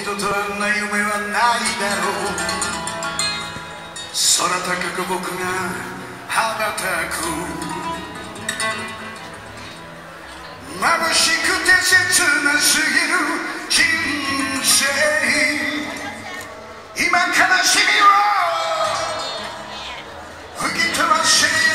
人とあんな夢はないだろう。空高く僕が羽ばたく。眩しくて切なすぎる人生。今悲しみを吹き飛ばせ